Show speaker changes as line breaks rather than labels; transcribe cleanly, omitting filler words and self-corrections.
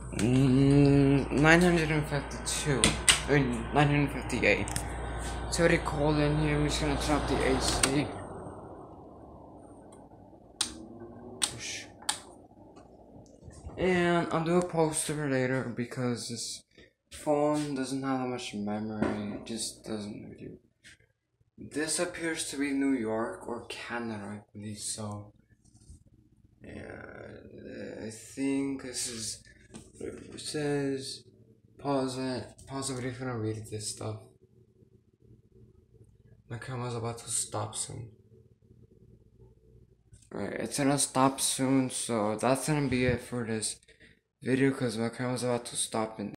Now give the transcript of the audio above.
952. 958. It's already cold in here. I'm just gonna turn off the AC. And I'll do a poster later because this phone doesn't have that much memory. It just doesn't really. This appears to be New York or Canada, I believe so. Yeah, I think this is. It says pause it. Pause the video if you want to read this stuff. My camera's about to stop soon. Alright, it's gonna stop soon, so that's gonna be it for this video because my camera's about to stop in